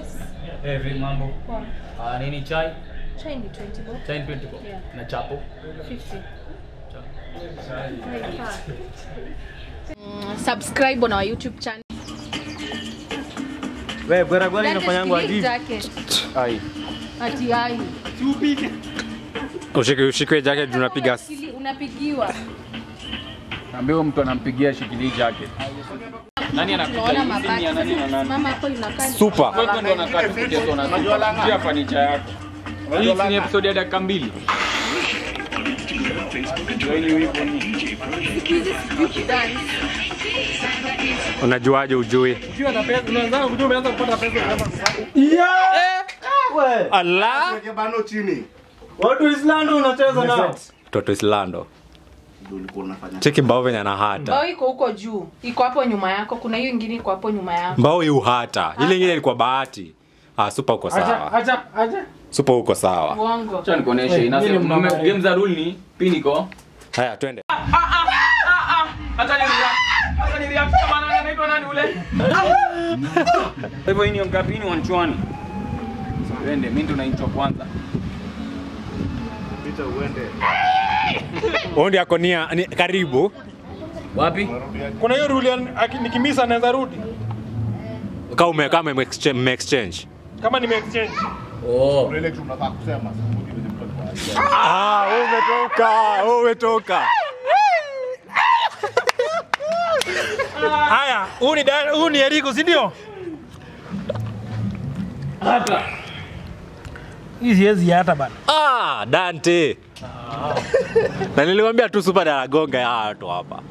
Yes. Every mambo. Poa. Nini chai? Chai ni 20 bob. Chai 20 bob. Yeah. Na chapo? 50. Subscribe on our YouTube channel. Wewe gwara inafanyangwa hivi. Ai. Ati ai. Tupige. Ushike jacket tunapiga. Unapigiwa. Ambaye mtu anampigia shikilia jacket. Nani anakuja hivi ni nani na nani? Mama hapo inakaa. Super. Wewe ndo unakaa kutetea na unajua fanicha yako. Hii ni episode ya dakika 2. Unajuaje ujui? Ukiwa na pesa unaanza kujua umeanza kupata pesa. Yeah. Wewe. Allah. Weke bano chini. Watu Islando unacheza nao. Toto Islando. Ndio ulikuwa unafanya. Cheki mbao venye na hata. Mbao iko huko juu. Iko hapo nyuma yako. Kuna hiyo nyingine iko hapo nyuma yako. Mbao yu hata. Ile nyingine ilikuwa bahati. Super uko sawa. Acha. Super uko sawa. Uongo. Acha nikuoneshe. Inasema game za rule ni piniko. Haya twende. Acha ni react kama nani anaitwa nani ule? Hivyo hii ni ngapi ni wanchwani? Twende mimi ndo naitwa kwanza. Pita uende. Ondi yako ni karibu. Wapi? Kuna hiyo rule nikimisa naweza rudi. Kama exchange. Kama nime exchange. Oh. Ile kitu unataka kusema. Umetoka. Haya, huu ni Eriko, si ndio? Hata. Hizi hata bana. Dante. Na nilikwambia tu Super anagonga ya watu hapa.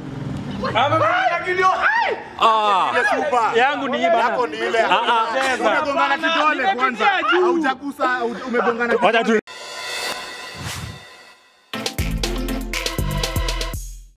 Yangu ni hii bana. Yako ni ile. Umegongana kidole kwanza. Haujagusa umegongana kidole.